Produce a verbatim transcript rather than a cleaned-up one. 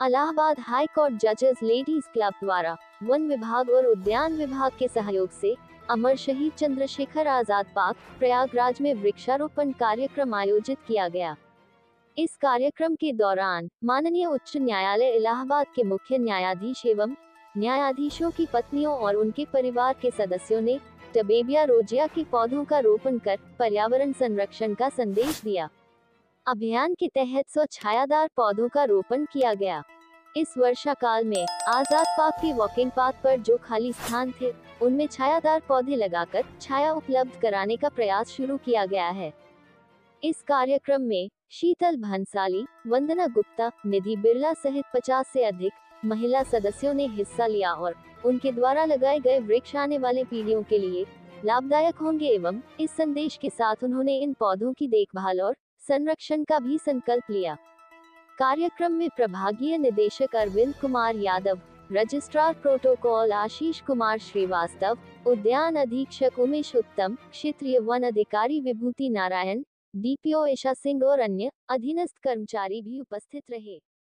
Allahabad high court जजेस ladies club द्वारा वन विभाग और उद्यान विभाग के सहयोग से अमर शहीद चंद्रशेखर आजाद पार्क प्रयागराज में वृक्षारोपण कार्यक्रम आयोजित किया गया। इस कार्यक्रम के दौरान माननीय उच्च न्यायालय इलाहाबाद के मुख्य न्यायाधीश एवं न्यायाधीशों की पत्नियों और उनके परिवार के सदस्यों ने टबेबिया रोजिया के पौधों का रोपण कर पर्यावरण संरक्षण का संदेश दिया। अभियान के तहत सौ छायादार पौधों का रोपण किया गया। इस वर्षा काल में आजाद पार्क के वॉकिंग पाथ पर जो खाली स्थान थे उनमें छायादार पौधे लगाकर छाया उपलब्ध कराने का प्रयास शुरू किया गया है। इस कार्यक्रम में शीतल भंसाली, वंदना गुप्ता, निधि बिरला सहित पचास से अधिक महिला सदस्यों ने हिस्सा लिया और उनके द्वारा लगाए गए वृक्ष आने वाले पीढ़ियों के लिए लाभदायक होंगे एवं इस संदेश के साथ उन्होंने इन पौधों की देखभाल और संरक्षण का भी संकल्प लिया। कार्यक्रम में प्रभागीय निदेशक अरविंद कुमार यादव, रजिस्ट्रार प्रोटोकॉल आशीष कुमार श्रीवास्तव, उद्यान अधीक्षक उमेश उत्तम, क्षेत्रीय वन अधिकारी विभूति नारायण, डीपीओ ईशा सिंह और अन्य अधीनस्थ कर्मचारी भी उपस्थित रहे।